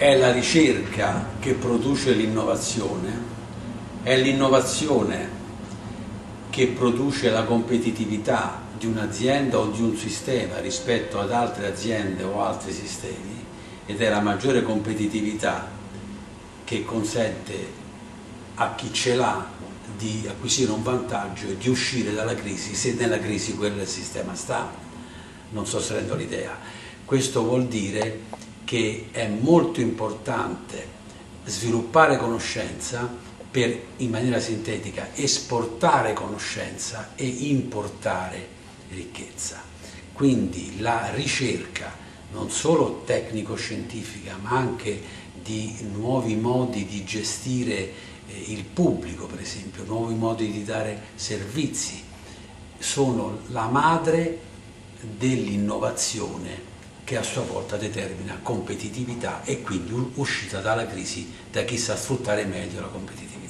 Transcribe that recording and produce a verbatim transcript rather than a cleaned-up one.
è la ricerca che produce l'innovazione, è l'innovazione che produce la competitività di un'azienda o di un sistema rispetto ad altre aziende o altri sistemi, ed è la maggiore competitività che consente a chi ce l'ha di acquisire un vantaggio e di uscire dalla crisi, se nella crisi quel sistema sta. Non so se rendo l'idea. Questo vuol dire che è molto importante sviluppare conoscenza per, in maniera sintetica, esportare conoscenza e importare ricchezza. Quindi la ricerca, non solo tecnico-scientifica, ma anche di nuovi modi di gestire il pubblico, per esempio, nuovi modi di dare servizi, sono la madre dell'innovazione che a sua volta determina competitività e quindi uscita dalla crisi da chi sa sfruttare meglio la competitività.